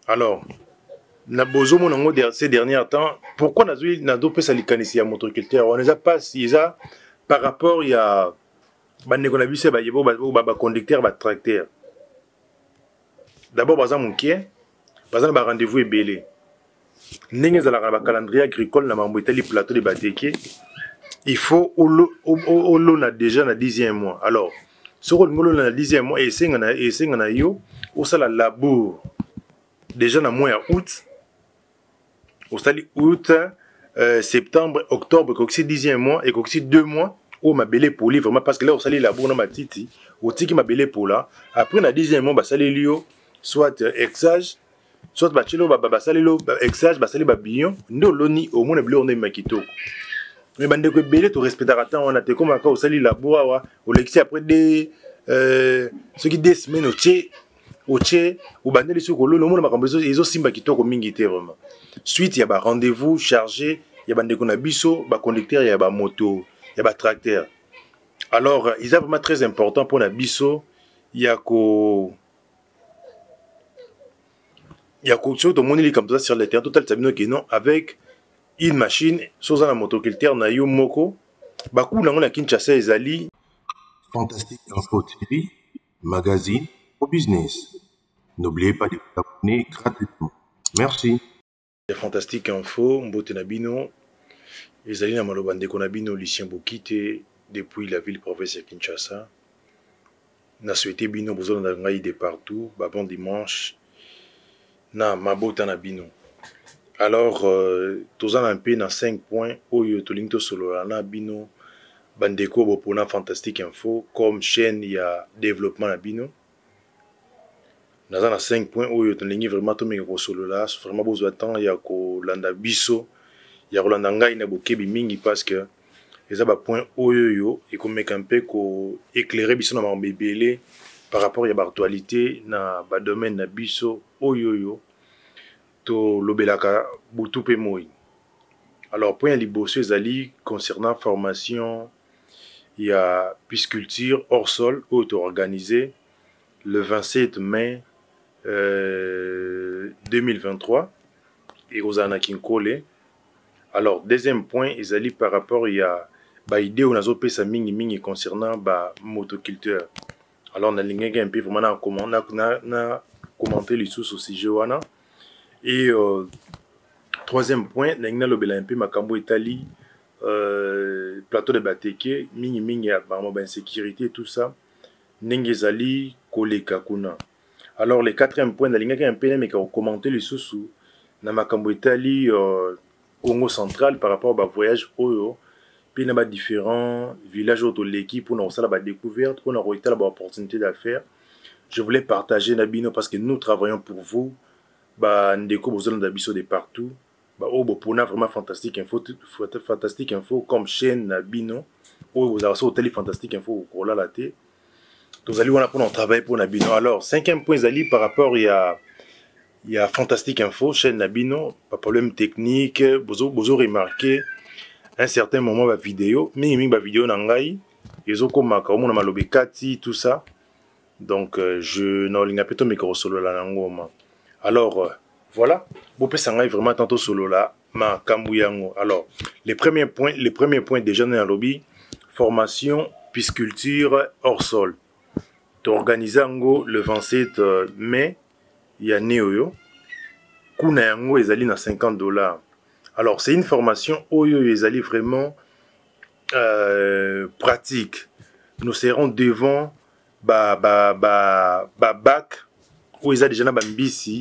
Alors, na bozo monango ces derniers temps, pourquoi nazui na do pesa likanisi ya motoculteur on n'a pas si ça par rapport il y a bande ko na biso ba yebo ba conducteur ba tracteur. D'abord baza munkie, baza ba rendez-vous ebele. Ndenge za la calendrier agricole na mambo etali plateau de Bateke. Il faut olo na déjà na 10e mois. Alors, ce qu'on ngolo na 10e mois et na yo au sala labour. Déjà na mois août. Au stade août, septembre, octobre, comme c'est 10e mois et comme c'est 2 mois, où ma belle pour lui vraiment parce que là au sali labour na matiti, au tiki ma belle pour là. Après na 10e mois, bah sali lio, soit exage, soit bachelo ba sali lo exage, ba sali ba billon, ndo loni au moins le bleu on est makito. Mais bande ko belé to respectera tant on a te comme ka au sali labour wa, au lexi après des ce qui des semaines au tché ou bande les sous le monde makambo ils ont simba kitoko mingi te vraiment. Suite il y a ba rendez-vous chargé, il y a bande ko na biso, ba conducteur, il y a ba moto, il y a ba tracteur. Alors ils sont vraiment très important pour na biso, il y a surtout mon île comme ça sur le terrain total sabino que non avec une machine sur un motoculteur na yo moko baku nango na Kinshasa ezali Fantastique Info TV, magazine au business. N'oubliez pas de vous abonner gratuitement. Merci. Fantastique Info mbote na bino ezali na maloba ndeko na bino Lucien Bokite depuis la ville province ya Kinshasa. Na souhaité bino besoin na ngai de partout, ba bon dimanche na mabota na bino. Alors tozan un peu na 5 points oyo tolingi to solo na bino bandeko bopona Fantastique Info comme chaîne ya développement na bino. Naza na 5 points oyo tolingi vraiment to meka ko solo la vraiment besoin temps ya ko landa biso ya kolanda ngai na bokebi mingi parce que les ba point oyo yo et ko meka un peu ko éclairer biso na mambebele par rapport à l'actualité na ba domaine na biso oyo yo to lobelaka butu pe moi. Alors point liboso ezali concernant formation il y a pisciculture hors sol auto organisé le 27 mai 2023 et aux Anakinkole. Alors deuxième point ezali par rapport il y a ba idée on a pesa mingi concernant ba motoculteur. Alors on a lingué un peu vraiment na commenter les sous au sujet wana. Et troisième point, n'a lobela un peu makambo Italie, plateau de Bateke, mingi ya ba insécurité tout ça, nengezali koleka kuna. Alors le quatrième point, n'a linga un peu mais commenter les sous na makambo Italie Congo central par rapport au voyage oyo, puis na ba différents villages autour de l'équipe pour nous ça la découverte, pour nous reiter la opportunité d'affaires. Je voulais partager Nabino parce que nous travaillons pour vous. Bah ndeko bozolo ndabiso de partout bah oh bopona vraiment Fantastique Info comme chaîne na bino oh vous avez hôtel Fantastique Info ko la té tous allez on a pour on travaille pour na bino. Alors cinquième point zali par rapport il y a Fantastique Info chaîne na bino pas problème technique bozo remarqué un certain moment ba vidéo mais ba vidéo na ngai ezo koma ka omona malobe kati tout ça donc je na linga peto micro solo la ngoma. Alors, voilà, Bopé vraiment tantôt solo là, ma Kambuyango. Alors, les premiers points déjà dans le lobby, formation, pisciculture hors sol. Organisé le 27 mai, il y a Neoyo. Kuna yango ezali na $50. Alors, c'est une formation oyo ezali vraiment pratique. Nous serons devant bac où ils ont déjà bambisi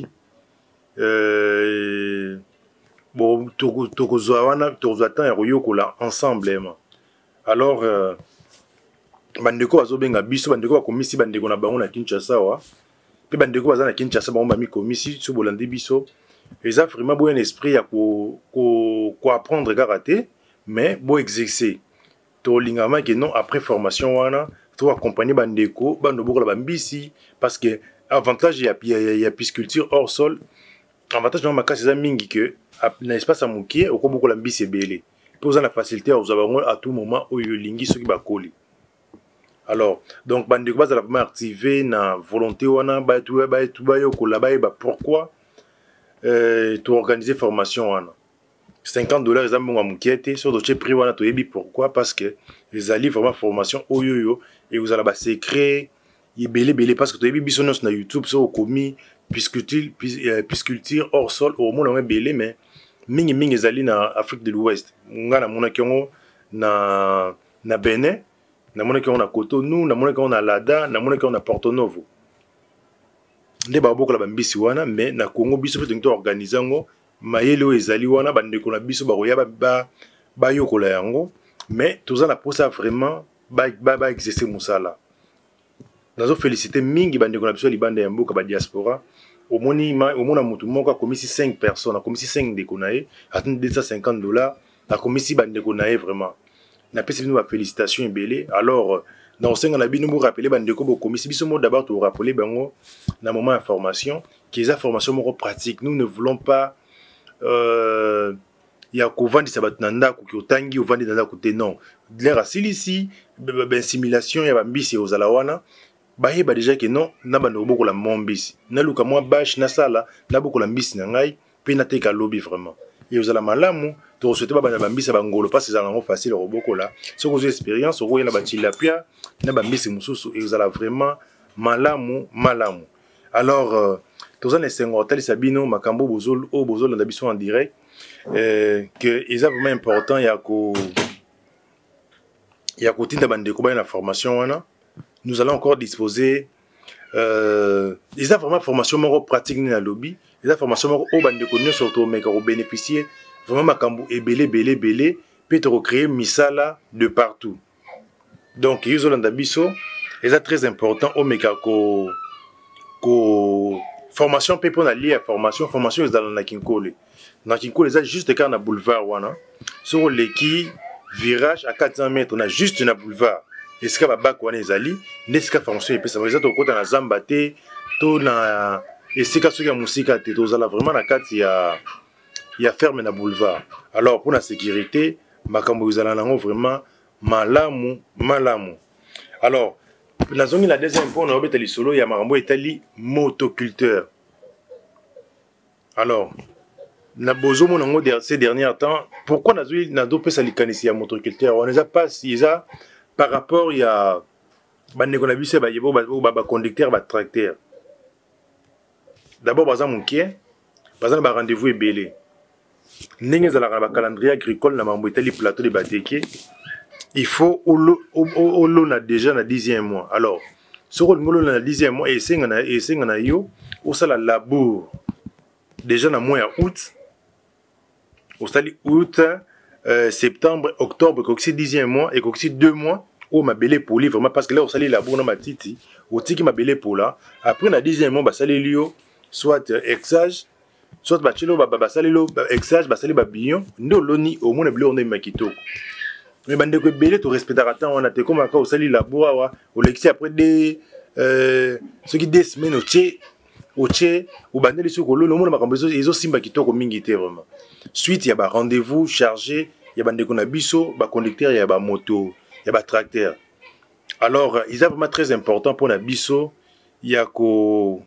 bon ensemble. Alors bandeko azobenga biso bandeko bakomisi bandeko na bango na Kinshasa wa pe bandeko baza na Kinshasa bango bami komisi so bolandi biso eza vraiment bon esprit ya ko apprendre karaté mais bon exercer to lingama que non après formation wana to accompagner bandeko bando bokola bambisi parce que avantage il y a pisciculture hors sol avantage dans ma cas c'est mingi que na espace à mukie au beaucoup la mbisi belé pour la facilité aux avons à tout moment où il lingi ceux qui bakoli. Alors donc bandeko base la vraiment activer na volonté wana ba tout ba yo ko là-bas ba pourquoi tu organiser formation wana. $50 eza mbongo mukie te so doche prix wana toyebi pourquoi parce que ezali vraiment formation oyoyo et vous allez ba secret belé parce que toyebi biso nyonso na YouTube so okomi pisciculture hors sol au monde belé mais mingi ezali na Afrique de l'Ouest nga na mona kiongo na Benin na mona kiongo na Cotonou na mona kiongo na Lada na mona kiongo na Porto Novo nde ba bokola ba mbisi wana mais na Congo biso pe to organiser ngo mayele o ezali wana bandeko na biso bakoya ba yokola yango mais toza na posa vraiment ba exercer musala nazo féliciter mingi bandeko na biso libanda ya mboka ba diaspora omona mutu moko akomisi 5 personnes akomisi 5 ndeko na ye atteindre $250 akomisi bandeko na ye vraiment na pesi bino ba félicitations ebele alors na osenga na bino mo rappeler bandeko bo komisi biso mo d'abord to rappeler bango na moment de formation qui est formation moko pratique nous ne voulons pas ya kovandisa bato na ndako ki otangi ovandi na ndako te non l'air asilisi simulation ya bambisi ozala wana bayeba déjà que non na bando bokola mombisi na luka mwa bash na sala na bokola mbisi na ngai pe na teka lobby vraiment et ozala malamu to souhaiter ba bana bambisa bangolo parce que ça rend facile au bokola so ko expérience o na batilapia na bambisi mususu et ozala vraiment malamu alors toza na sengo hotel sabino makambo bozol na biso en direct que est vraiment important ya ko tinda bandeko ba na formation wana nous allons encore disposer ils ont vraiment formation moko pratique na lobby ils ont formation moko o bandeko nyo surtout mais ko bénéficier vraiment makambo ebele peut te recréer misala de partout donc ils ont biso ils sont très important o meka ko formation pe pona lié à formation ils dans na Kinkole ça juste quand na boulevard wana sur leki virage à 400 mètres on a juste na boulevard esika ba bak wana ezali nesika formation et ça va to kota na zamba te to na esika soki ya musika te to zala vraiment na kati ya ferme na boulevard alors pour la sécurité makambo ezala nango vraiment malamu alors la zone la deuxième point on a obetali solo ya makambo etali motoculteur alors na bozo mon ngo ces derniers temps pourquoi na do pesa likanisi ya motoculteur on les a pas si ça par rapport ya bandeko na biso ba yebo ba conducteur ba tracteur d'abord baza munkie baza ba rendez-vous ebele ndenge zala ba calendrier agricole na mambo etali plateau de Bateke il faut on a déjà na 10e mois alors sur le na 10e mois et senga na yo au sala labour déjà na mois août au sali août septembre octobre coxi 10e mois et coxi 2 mois au mabele poli vraiment parce que là au sali labour na matiti au tiki mabele pola après na 10e mois ba sali lio soit exage soit ba chilo ba sali lo exage ba sali ba billon ndo loni au moins bleu on est makitoko mais bande ko belé to respectera tant on a te comme ka au sali labour wa au lexi après des ce qui des semaines au tché ou bandeli soko lo monde makambo ezo simba kitoko mingi te vraiment suite ya ba rendez-vous chargé ya bande ko na biso ba conducteur ya ba moto ya ba tracteur alors ils sont vraiment très important pour la biso ya ko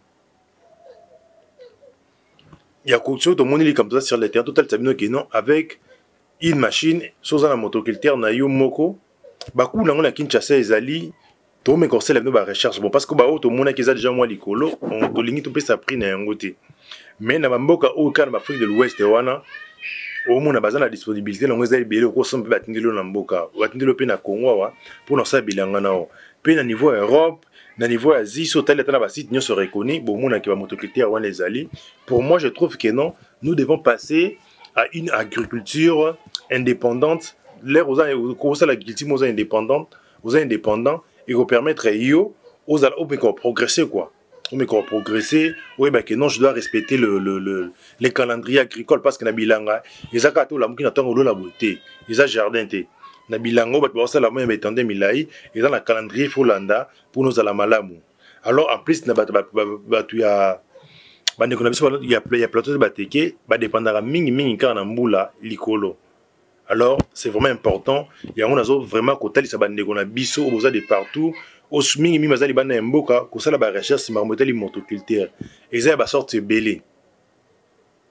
surtout moneli comme ça sur le terrain total sabino que non avec une machine sur un motoculteur na yo moko baku nango na Kinshasa ezali to me conseil la ba recherche bon parce que ba auto mona ki za déjà moi likolo on to lingi to pesa prix na yango te mais na mboka o kana ba Afrique de l'Ouest wana au mona bazana disponibilité longo ezali belé ko sombe batindelo na mboka batindelo pe na Congo wa pour na sa bilanga nao pe na niveau Europe na niveau Asie so tala tala ba site nyo se reconnu bon mona ki ba motoculteur wana ezali pour moi je trouve que non nous devons passer à une agriculture indépendante l'air aux l'agriculture indépendante aux indépendants et vous permettre aux progresser quoi progresser oui ben que non je dois respecter les calendriers agricoles parce que na bilanga les akato la mukina tango lo la beauté les jardin té na bilango ba ça la moyen betande milai et dans la calendrier folanda pour nous à la malamu alors en plus na batu ya bande ko na biso ya plateau de Bateke ba dépendra mingi kana mbula likolo. Alors c'est vraiment important et on a vraiment côté ça bande ko na biso au besoin de partout au mingi mazali bana mboka ko sala ba recherche marmoteli motoculteur et ça ba sorte belé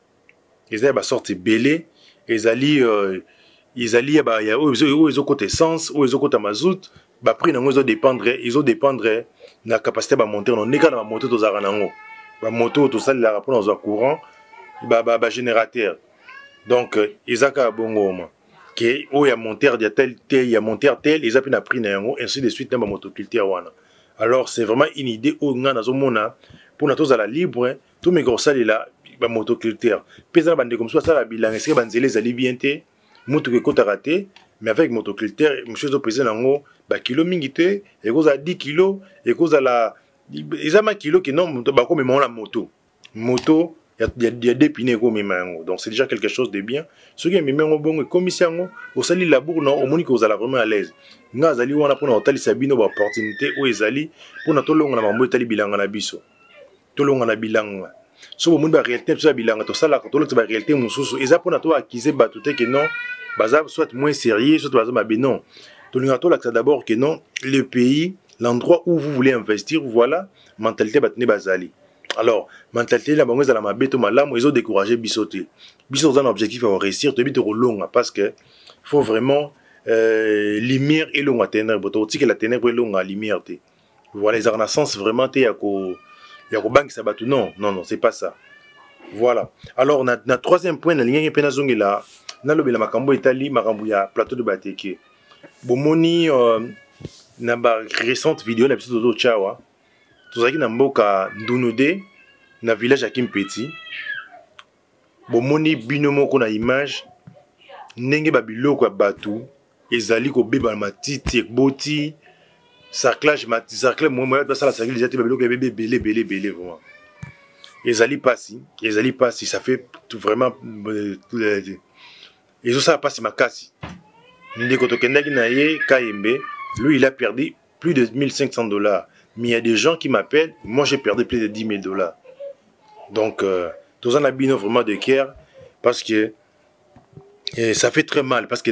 ezali ba sorte belé ezali ezali ba ya oyo côté essence oyo côté mazout ba prix nango dépendre na capacité ba monter non nika na ba moto tozaka nango ba moto to sali la pour dans un courant ba générateur donc ezaka bongo que oyo ya monteur de tel ya monteur tel ils appellent na prix na yango ainsi de suite na ba motoculteur wana. Alors c'est vraiment une idée oyo nga nazomona pour na tozala libre tout mes gros sali la ba motoculteur pesa bande comme ça la bilan est-ce que banzele ezali bien te moto ke kota raté mais avec motoculteur monsieur zo pesa nango ba kilo mingi te et cause à 10 kilos et cause à la ezama kilo que non ba ko mema la moto il y a des pinés comme mango donc c'est déjà quelque chose de bien ce qui est même bon comme ici au sali la bourre non au monique aux ala vraiment à l'aise nga zali wana pour na hôtel sabino ba opportunité ou ezali pour na tolonga na mambo etali bilanga na biso tolonga na bilanga so bo ba réalité ça bilanga to sala ko tolonga ba réalité mususu eza pour na to acquiser batute que non baza soit moins sérieux soit baza ba non tolonga to là d'abord que non le pays l'endroit où vous voulez investir voilà mentalité batene bazali. Alors, mentalité la bango la mabeto malamu ils ont découragé bisoté. Biso dans un objectif à réussir te bito longa parce que faut vraiment lumière et longa ténèbre boto que la ténèbre et longa lumière te. Voilà les renaissance vraiment te ya ko bank sabatu non c'est pas ça. Voilà. Alors na troisième point na ligne pena zongela na lobela makambo Italie makambo ya plateau de Bateke. Bomoni na ba récente vidéo na biso do chawa. Tozaki na mboka Ndunude na village ya Kimpeti bomoni bino moko na image ndenge ba biloko ya batu ezali ko beba matiti ekboti sarclage moi ba sala sarclage ezati ba biloko ya bébé belé vraiment ezali pasi ça fait tout vraiment ezo ça pasi makasi ndeko tokendaki na ye Kayembe lui il a perdu plus de $1,500. Mais il y a des gens qui m'appellent, moi j'ai perdu plus de $10,000. Donc, tous en abîme vraiment de cœur, parce que ça fait très mal, parce que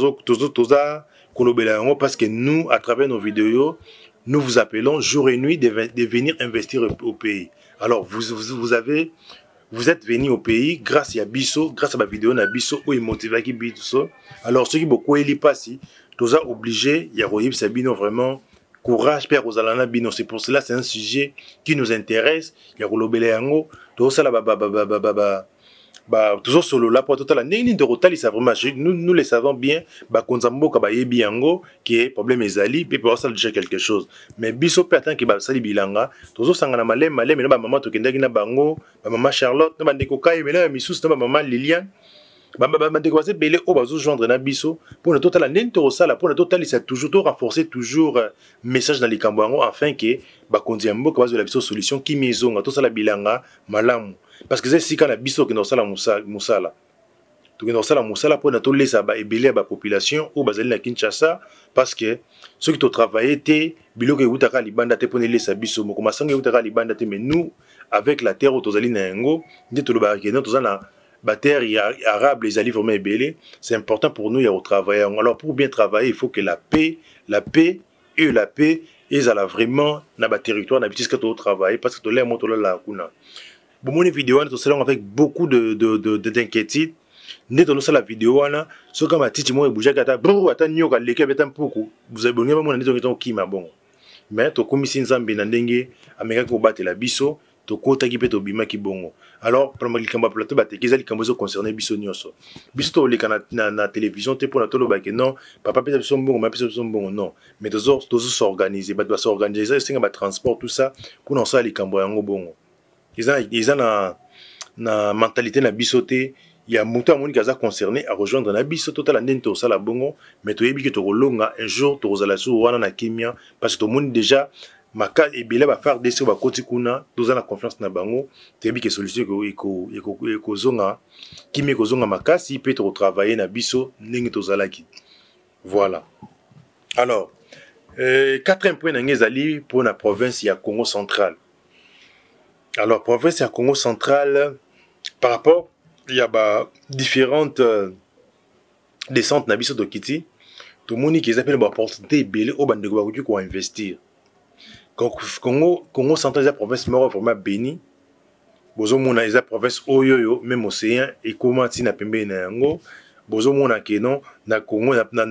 parce que nous, à travers nos vidéos, nous vous appelons jour et nuit de venir investir au pays. Alors, vous êtes venus au pays grâce à Bisso, grâce à ma vidéo, na Bisso, où il motive qui Bisso. Alors, ceux qui beaucoup éli passent, tous obligés, il y a Royib Sabino vraiment. Courage Père Rosalana Bino, c'est pour cela c'est un sujet qui nous intéresse. Il y a Rolobele Yango, tout ça là toujours solo là pour total ni de rotal ça vraiment nous les savons bien ba konzambo ka ba yebi yango qui est problème ezali puis pour ça déjà quelque chose mais biso pe attend que ba sali bilanga toujours sangana malem na ba maman to kendaki na bango ba maman Charlotte na ba ndeko kai mais na misus na ba maman Liliane ndeko ba belé o bazo joindre na biso pour le total nento sala pour le total ça toujours renforcer toujours message dans les kambango afin que ba konzambo ka bazo la biso solution qui maison to sala bilanga malamu. Parce que c'est si quand la biso qui dans la musala tout dans la musala pour na laisser ba ebele ba population ou bazali na Kinshasa parce que ceux qui ont travaillé té biloko utaka libanda té pour laisser biso moko masanga utaka libanda té mais nous avec la terre tozali na ngo ndé to lo ba kena tozana ba terre arabe les ali vraiment ebele c'est important pour nous ya au travailler. Alors pour bien travailler il faut que la paix ils alla vraiment na ba territoire na bitisque to travailler parce que to l'air moto la kuna. Bon, mon vidéo, nous avec beaucoup d'inquiétude. Nous avons la vidéo, ce que ma petite moi bouger kata, brrr, attends nyoka leke betam poukou. Vous avez besoin mon nito nito qui ma bon. Mais to komisi nzambe na ndenge ameka ko battre la biso, to kota ki peto bima ki bongo. Alors, pour moi likamba plateau batte ki zali kambozo concerné biso nyonso. Biso to leka na télévision te pour na to lo ba ke non, papa pesa biso bongo, ma pesa biso bongo non. Mais toujours s'organiser, ba doit s'organiser, c'est un transport tout ça pour non ça likambo yango bongo. Ils ont na mentalité na bisoté il y a monté à mon qui a concerné à rejoindre na biso total nento sala bongo mais to yebi que to longa un jour to rozala su wana na kimia parce que to monde déjà maka et bela ba faire des ba koti kuna to na confiance na bango to yebi que solution ko zonga kimi ko zonga makasi peut to travailler na biso ndenge to zalaki. Voilà. Alors quatrième point na ngezali pour la province ya Congo central. Alors, province à Congo central, par rapport, il y a différentes descentes nabiso de Kiti. Tout le monde qui appelle l'opportunité belé au bande de pour investir. Congo central, la province mort vraiment béni. bozo mona eza province oyo même océan et comment ti na pembe na yango bozo mona ke non na Congo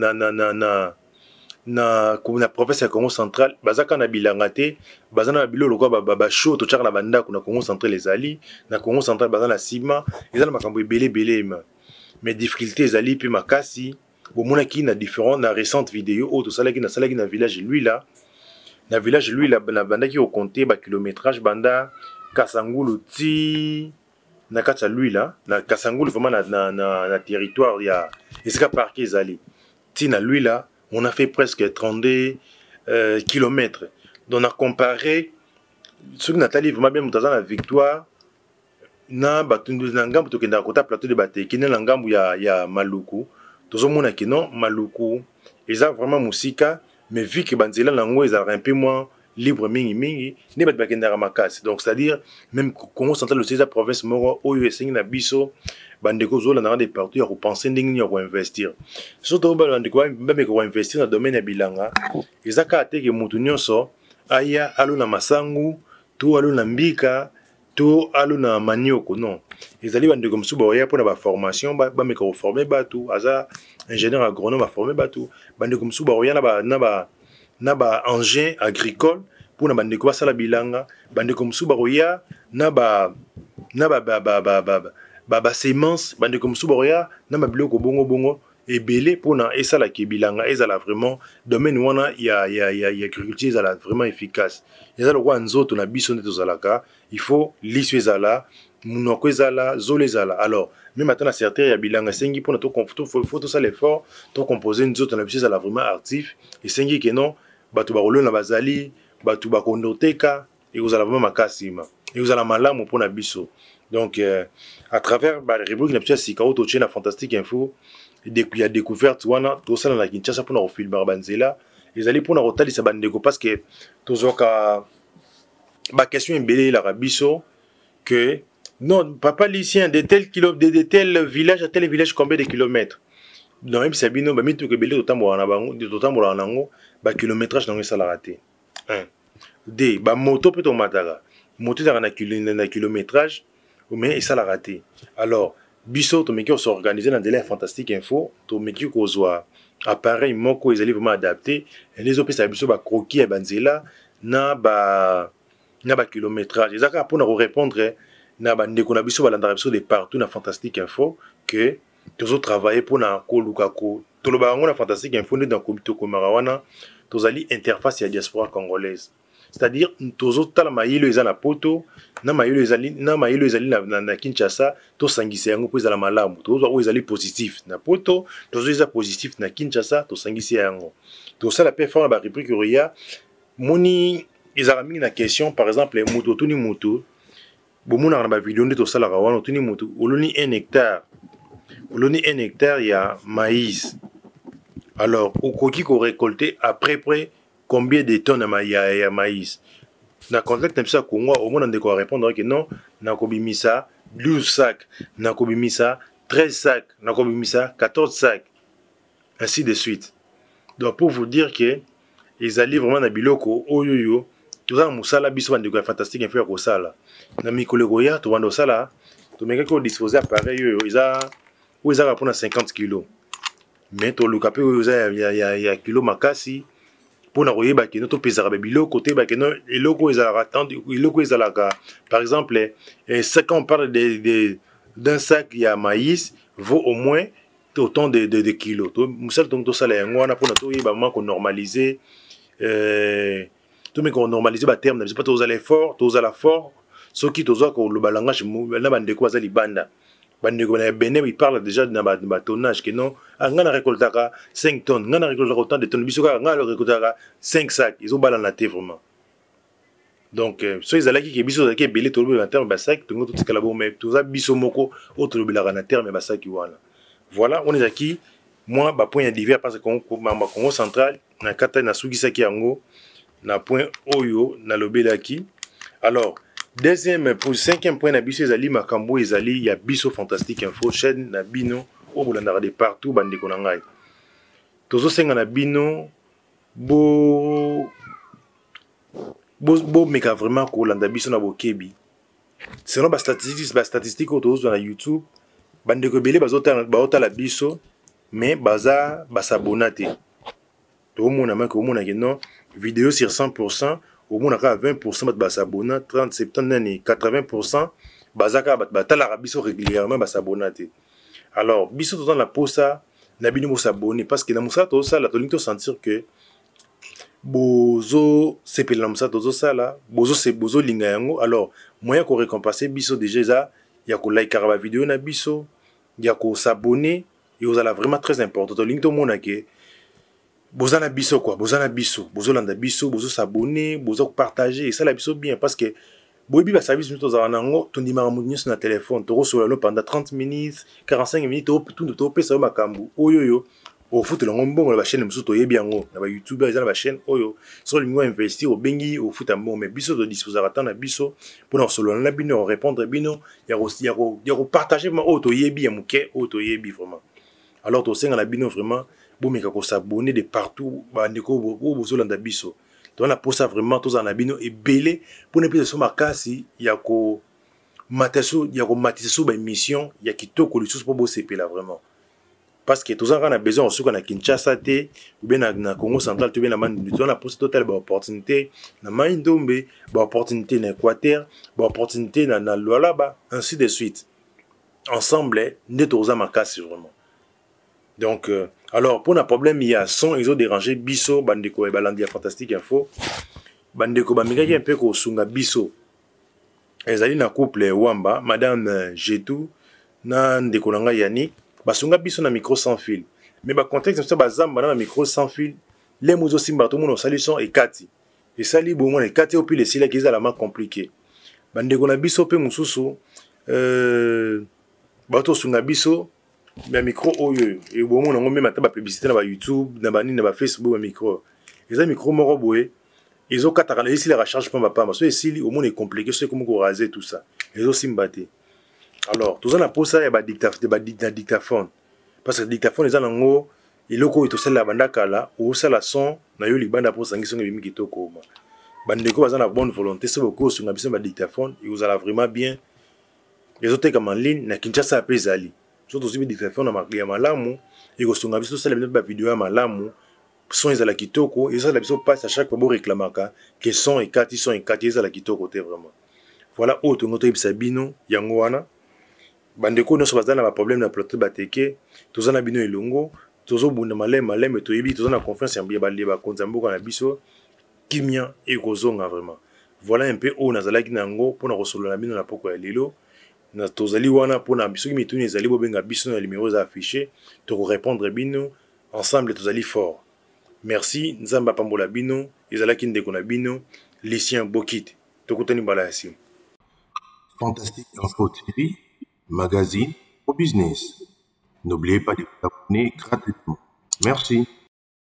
na province ya Congo central bazaka na bilanga te bazana na bilo lokwa ba show to chaka na banda kuna Congo central ezali na Congo central bazana ciment ezana makambo ebele mais difficulté ezali pe makasi bomona ki na différent na récente vidéo auto salaki na village lui là na banda ki au compter ba kilométrage banda Kasangulu ti na kati lui là na Kasangulu vraiment na territoire ya esika parquet ezali ti na lui là on a fait presque 32 kilomètres. Donc, on a comparé ce que Nathalie vraiment bien montré la victoire. Na batundu nangam to kenda kota plateau de bate qui na ngambu ya Maluku. Tozo mona ki non Maluku. Ils ont vraiment musika mais vu que banzela nango ils ont un peu moins libre mingi ne bat bakenda ramakasi. Donc c'est-à-dire même Congo central aussi la province moro oyo esengi na biso bandeko zo na des partout ya repenser ndingi ya investir surtout bandeko ba ko investir na domaine ya bilanga ezaka te ke mutu nyonso aya alo na masangu to alo na mbika to alo na manioko non ezali bandeko msuba oya pona ba formation ba ko former batu aza ingénieur agronome ba former batu bandeko msuba oya na ba engin agricole pour na bandeko basala bilanga bandeko msuba oya na ba semence bande comme souboria na mabiloko bongo ebele pona esala ki bilanga ezala vraiment domaine wana ya agriculture ezala vraiment efficace ezala kwa nzoto na biso ndeto zalaka il faut lisu ezala munoko ezala zolo ezala alors même maintenant certains ya bilanga sengi pona to faut to ça l'effort to composer nzoto na biso ezala vraiment actif et sengi que non batu ba rolona bazali batu ba kondoteka et vous allez vraiment makasima et vous allez malamu pona biso. Donc, à travers la rubrique de la Sikao, tu as fantastique info, il y a découverte, tout ça dans la Kinshasa pour nous filmer Banzela. Ils allaient pour nous retarder sa bande parce que tout ça, ma question est belle, la rabisso, que non, papa lycéen, de tel village à tel village, combien de kilomètres? Non, même si c'est bien, mais tout que belé, autant pour en ango, kilométrage dans le salaraté. 1. 2. Moto peut tomber matara. Moto dans un kilométrage. Mais ça l'a raté. Alors, biso to meki s'organiser dans délai fantastique info, to meki ko zwa appareil moko ils allaient vraiment adapté et les autres ça biso ba croquis et banzela na ba kilométrage. Ezaka pour nous répondre na ba ndeko na biso balanda biso de partout na fantastique info que toujours travailler pour na ko lukako. To lo ba ngona fantastique info dans komito komara wana to zali interface ya diaspora congolaise. C'est-à-dire tozo tala mayilo eza na poto na mayilo ezali na Kinshasa to sangisa yango po ezala malamu tozo o ezali positif na poto tozo eza positif na Kinshasa to sangisa yango to sala pe fa ba rubrique ria moni ezala mingi na question par exemple mutu tuni mutu bomona na ba vidéo nde to sala wana tuni mutu oloni 1 hectare ya maïs alors okoki ko récolter après près combien de tonnes ya maïs? Na contexte de Congo, au moins on doit répondre que non, na kobimisa 12 sacs, na kobimisa 13 sacs, na kobimisa 14 sacs, ainsi de suite. Donc pour vous dire que ils allaient vraiment na biloko oyoyo, tout ça musala biso bandeko fantastique info ko sala. Na mikolego ya to bando sala, to meka ko disposer appareil yo ils a pour 50 kg. Mais to lukape yo ya kilo makasi pour na koyeba ke noto pezara biloko te ba ke no eloko ezalaka eloko ezalaka par exemple quand on parle d'un sac ya maïs vaut au moins autant de kilos to musal to sala yango wana pour na to yeba vraiment ko normaliser to me ko normaliser ba terme na pas to zala fort to zala fort soki to zo ko le balangage na bandeko bazali banda bandeko na Benin il parle déjà de tonnage que non ngana récoltaka 5 tonnes ngana récoltaka autant de tonnes bisoka ngana récoltaka 5 sacs ils ont balana té vraiment donc so ils allaient qui biso qui belé to le terme ba sac to tout kala bo mais tout ça biso moko autre le na terme ba sac voilà on est aquí moi ba point divers parce que Congo central na kata na sugisa ki yango na point oyo na lobelaki alors deuxième pour cinquième point na biso ezali makambo ezali ya biso fantastique info chaîne na bino o bolanda de partout bandeko na ngai tozo senga na bino bo meka vraiment ko landa biso na bokebi selon statistique autour de YouTube bandeko belé bazotala biso mais baza basabona te tomona maki omona ke non vidéo sur 100% omonaka 20% bato basabona 30 70 nani 80% bazaka bato batalaka biso régulièrement basabona te. Alors biso toza na posa na bino bosabone parce que na mosala tozosala tolingi tosentir que bozo sepela na mosala tozosala bozolinga yango. Alors moyen ko récompenser biso déjà eza ya kolikaka bavideo na biso ya kosabone et ozala vraiment très important tolingi tomona ke boza na biso quoi, boza na biso bozolanda biso bozosabone boza kopartager esala biso bien parce que boyebi baservice biso tozala nango tondimaka moto nyonso na telefone tokosola no pendant 30 minutes 45 minutes topesa yo makambo oyoyo ofutela yango mbongo na bachaîne mosusu toyebi yango na bayoutubeur eza na bachaîne oyo so olingi investir obengi ofuta mbongo mais biso todisposaka ntan na biso mpona kosolola na bino ya korépondre bino ya kopartage vraiment oyo toyebi ya moke oyo toyebi vraiment. Alors tosenga na bino vraiment bomeka kosabone de partout bandeko oyo bozolanda biso tozana posa vraiment tozala na bino ebele mpona epesa so makasi ya komatisa so baémission ya kitoko lisusu mpo bosepela vraiment parce que tozalaka na besoin kosuka na Kinshasa te ou bien na Congo central to bien na Mandundu tozala na posa totala baopportunité na Mai Ndombe baopportunité na Équateur baopportunité na Lualaba ainsi de suite ensemble nde toza makasi vraiment. Donc alors pour un problème il y a son ils ont dérangé biso bandeko balandi ya Fantastique Info bandeko bamikaki un peu kosunga biso ezali na couple Wamba madame Jetou na ndeko nanga Yannick basunga biso na micro sans fil mais ba contexte ça bazamba na micro sans fil les mozo simba tout monde sali son ekati et sali bongo ekati au pile sila ki ezala ma compliqué bandeko na biso pe mususu bato sunga biso na micro oyo et bon mon ngombe mata ba publicité na ba YouTube na ba ni na ba Facebook ba micro eza micro moko boye ils ont kataka ici la recharge pas papa parce que ici au monde est compliqué c'est comment ko raser tout ça ils ont simbaté. Alors tout ça na posa ya ba dictaphone parce que dictaphone eza nango iloko ito sala banda kala ou sala son na yo libanda posa ngi songe bimi kitoko ma bandeko baza na bonne volonté c'est beaucoup sur na biso ba dictaphone et vous allez vraiment bien les autres comme en ligne na Kinshasa pe zali surtout si dictaphone na malamu et kosunga biso sala ba vidéo ya malamu son ezala kitoko et ça la biso passe à chaque fois bo réclamaka que son et kati ezala kitoko te vraiment. Voilà autre ngoto ibisa bino yango wana bandeko nyonso bazala na ba problème na plateau bateke toza na bino elongo tozobunda maleme toyebi toza na confiance ya ba konza mboka na biso kimia et kozonga vraiment. Voilà un peu o nazalaki nango pona kosolola bino na poko ya lelo na tozali wana pona biso kimituni ezali bobenga biso na numéro za affiché to répondre bino ensemble tozali fort. Merci nzamba pambola bino ezalaki ndeko na bino Lucien Bokit tokutani mbala ya simu. Fantastique Info TV, magazine au business. N'oubliez pas de vous abonner gratuitement. Merci.